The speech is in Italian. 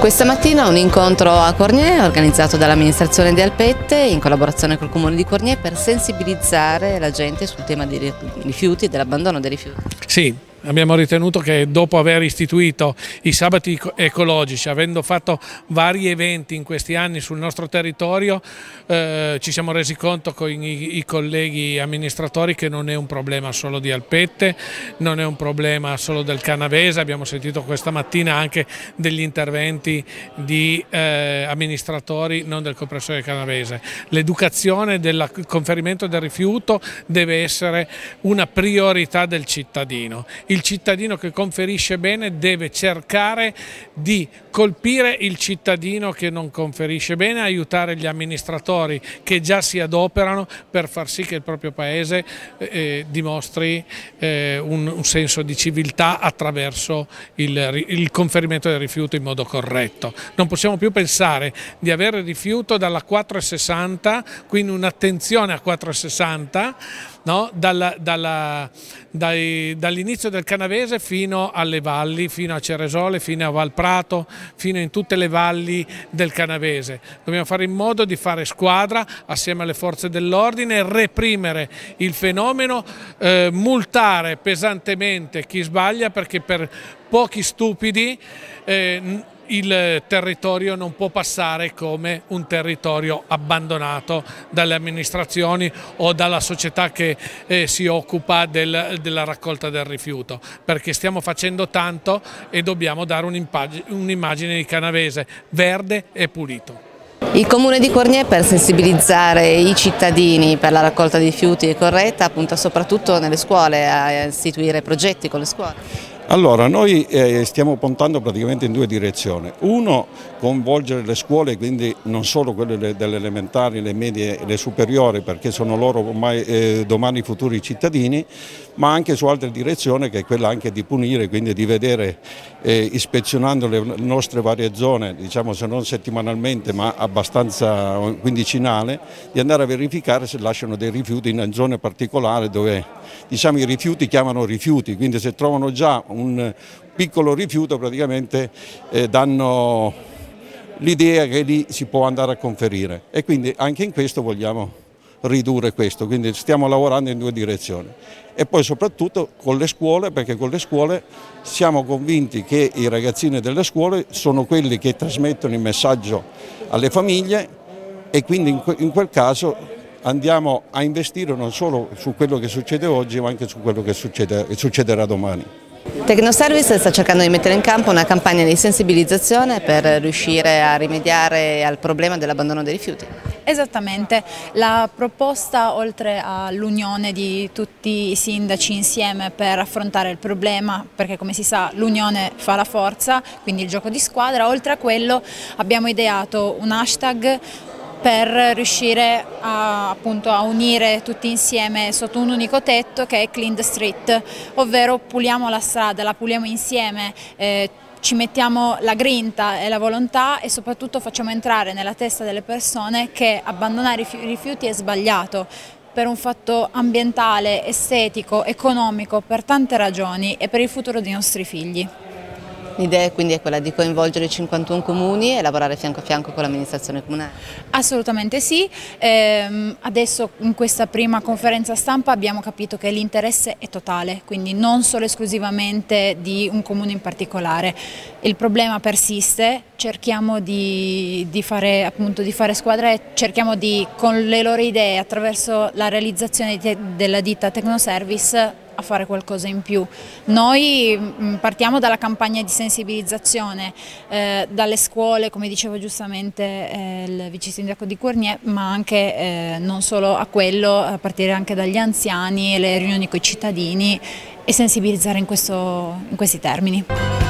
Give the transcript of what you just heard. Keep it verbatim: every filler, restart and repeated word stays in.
Questa mattina un incontro a Cornier organizzato dall'amministrazione di Alpette in collaborazione col Comune di Cornier per sensibilizzare la gente sul tema dei rifiuti e dell'abbandono dei rifiuti. Sì. Abbiamo ritenuto che dopo aver istituito i sabati ecologici, avendo fatto vari eventi in questi anni sul nostro territorio, eh, ci siamo resi conto con i, i colleghi amministratori che non è un problema solo di Alpette, non è un problema solo del Canavese. Abbiamo sentito questa mattina anche degli interventi di eh, amministratori non del comprensore Canavese. L'educazione del conferimento del rifiuto deve essere una priorità del cittadino. Il cittadino che conferisce bene deve cercare di colpire il cittadino che non conferisce bene, aiutare gli amministratori che già si adoperano per far sì che il proprio paese eh, dimostri eh, un, un senso di civiltà attraverso il, il conferimento del rifiuto in modo corretto. Non possiamo più pensare di avere rifiuto dalla quattro e sessanta, quindi un'attenzione a quattro e sessanta, no? Dalla, dalla, dai, dall'inizio del Canavese fino alle valli, fino a Ceresole, fino a Valprato, fino in tutte le valli del Canavese. Dobbiamo fare in modo di fare squadra assieme alle forze dell'ordine, reprimere il fenomeno, eh, multare pesantemente chi sbaglia, perché per pochi stupidi eh, il territorio non può passare come un territorio abbandonato dalle amministrazioni o dalla società che eh, si occupa del, della raccolta del rifiuto, perché stiamo facendo tanto e dobbiamo dare un'immagine di Canavese verde e pulito. Il Comune di Cornier, per sensibilizzare i cittadini per la raccolta di rifiuti corretta, punta soprattutto nelle scuole a istituire progetti con le scuole. Allora, noi eh, stiamo puntando praticamente in due direzioni. Uno, coinvolgere le scuole, quindi non solo quelle delle elementari, le medie e le superiori, perché sono loro ormai eh, domani i futuri cittadini, ma anche su altre direzioni, che è quella anche di punire, quindi di vedere, eh, ispezionando le nostre varie zone, diciamo se non settimanalmente ma abbastanza quindicinale, di andare a verificare se lasciano dei rifiuti in zone particolari dove, diciamo, i rifiuti chiamano rifiuti, quindi se trovano già un piccolo rifiuto praticamente eh, danno l'idea che lì si può andare a conferire, e quindi anche in questo vogliamo ridurre questo, quindi stiamo lavorando in due direzioni. E poi soprattutto con le scuole, perché con le scuole siamo convinti che i ragazzini delle scuole sono quelli che trasmettono il messaggio alle famiglie, e quindi in quel caso andiamo a investire non solo su quello che succede oggi, ma anche su quello che, succede, che succederà domani. Tecnoservice sta cercando di mettere in campo una campagna di sensibilizzazione per riuscire a rimediare al problema dell'abbandono dei rifiuti. Esattamente, la proposta, oltre all'unione di tutti i sindaci insieme per affrontare il problema, perché come si sa l'unione fa la forza, quindi il gioco di squadra, oltre a quello abbiamo ideato un hashtag per riuscire a, appunto, a unire tutti insieme sotto un unico tetto, che è Clean the Street, ovvero puliamo la strada, la puliamo insieme, eh, ci mettiamo la grinta e la volontà, e soprattutto facciamo entrare nella testa delle persone che abbandonare i rifiuti è sbagliato, per un fatto ambientale, estetico, economico, per tante ragioni, e per il futuro dei nostri figli. L'idea quindi è quella di coinvolgere i cinquantuno comuni e lavorare fianco a fianco con l'amministrazione comunale? Assolutamente sì, ehm, adesso in questa prima conferenza stampa abbiamo capito che l'interesse è totale, quindi non solo esclusivamente di un comune in particolare. Il problema persiste, cerchiamo di, di, fare, appunto, di fare squadra, e cerchiamo di, con le loro idee, attraverso la realizzazione della ditta Tecnoservice, a fare qualcosa in più. Noi partiamo dalla campagna di sensibilizzazione, eh, dalle scuole, come diceva giustamente eh, il vice sindaco di Cornier, ma anche eh, non solo a quello, a partire anche dagli anziani e le riunioni con i cittadini, e sensibilizzare in, questo, in questi termini.